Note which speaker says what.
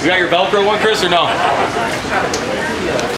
Speaker 1: You got your Velcro one, Chris, or no?